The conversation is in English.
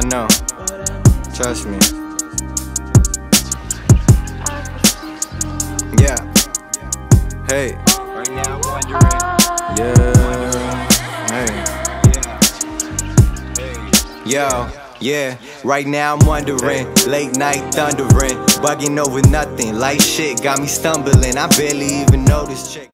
know. Trust me. Yeah. Hey. Right now I'm wondering. Yeah. Hey. Yeah. Yo. Yeah, right now I'm wondering, late night thundering, bugging over nothing, like shit got me stumbling, I barely even know this chick.